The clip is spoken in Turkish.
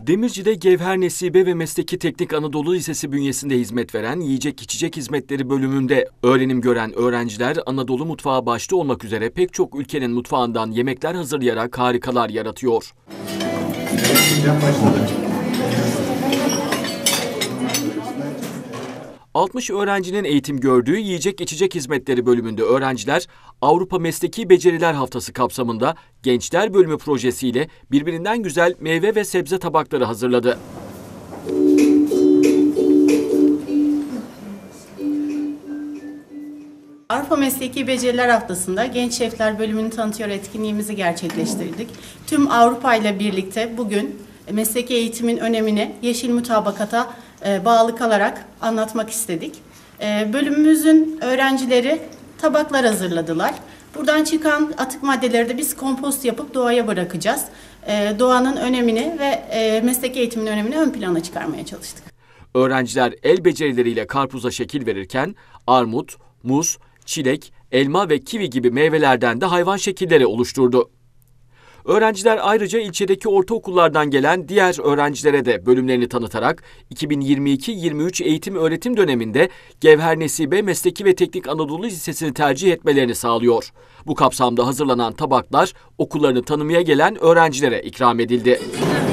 Demirci'de Gevher Nesibe ve Mesleki Teknik Anadolu Lisesi bünyesinde hizmet veren Yiyecek İçecek Hizmetleri bölümünde öğrenim gören öğrenciler Anadolu mutfağı başta olmak üzere pek çok ülkenin mutfağından yemekler hazırlayarak harikalar yaratıyor. 60 öğrencinin eğitim gördüğü Yiyecek İçecek Hizmetleri bölümünde öğrenciler Avrupa Mesleki Beceriler Haftası kapsamında Gençler Bölümü projesiyle birbirinden güzel meyve ve sebze tabakları hazırladı. Avrupa Mesleki Beceriler Haftası'nda Genç Şefler Bölümünü tanıtıyor etkinliğimizi gerçekleştirdik. Tüm Avrupa ile birlikte bugün mesleki eğitimin önemini yeşil mutabakata bağlı kalarak anlatmak istedik. Bölümümüzün öğrencileri tabaklar hazırladılar. Buradan çıkan atık maddeleri de biz kompost yapıp doğaya bırakacağız. Doğanın önemini ve mesleki eğitimin önemini ön plana çıkarmaya çalıştık. Öğrenciler el becerileriyle karpuza şekil verirken armut, muz, çilek, elma ve kivi gibi meyvelerden de hayvan şekilleri oluşturdu. Öğrenciler ayrıca ilçedeki ortaokullardan gelen diğer öğrencilere de bölümlerini tanıtarak 2022-23 eğitim-öğretim döneminde Gevher Nesibe Mesleki ve Teknik Anadolu Lisesi'ni tercih etmelerini sağlıyor. Bu kapsamda hazırlanan tabaklar okullarını tanımaya gelen öğrencilere ikram edildi.